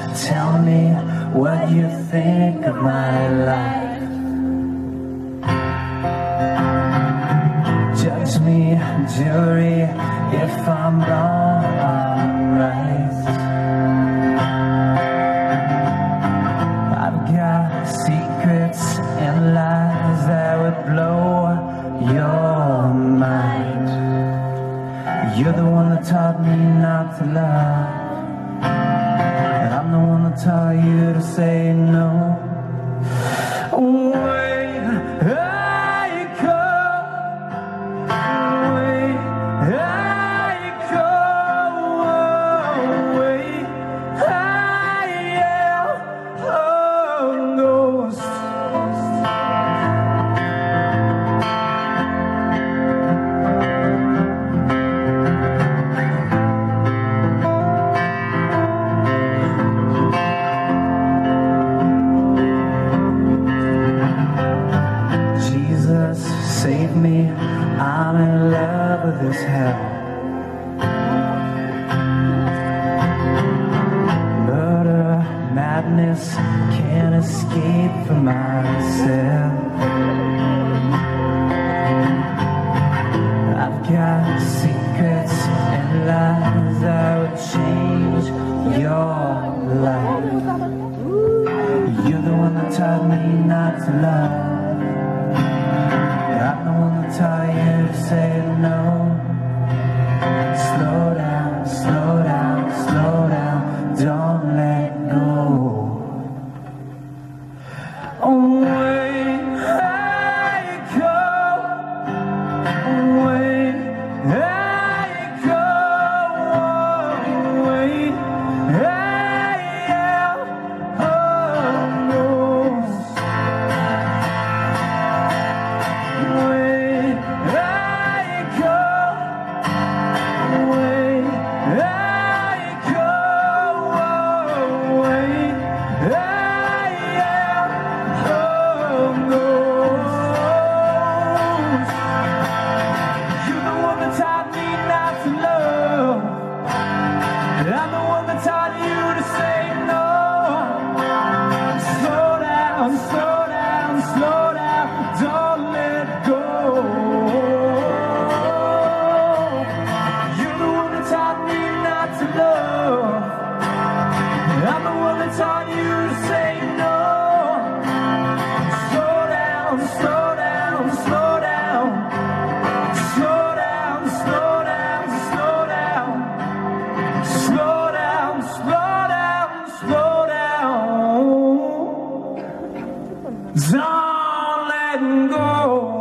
tell me what you think of my life. Judge me, jury, if I'm wrong or right. I've got secrets and lies that would blow your mind. You're the one that taught me not to love, and I'm the one that taught you to say no. Wait, I come. Wait, I come. Wait, I am a ghost. Save me, I'm in love with this hell. Murder, madness, can't escape from myself. I've got secrets and lies that would change your life. You're the one that taught me not to love. I'm the one that taught you to say no. Slow down, slow down, slow down, don't let go. Away I go, away I go, away I am a ghost. I'm the one that taught you to say no. Slow down, slow down, slow down, don't let go. You're the one that taught me not to love. I'm the one that taught you to say no. Slow down, slow down, slow down, slow down, slow down, slow down. Slow down, slow down, slow down. Don't let go.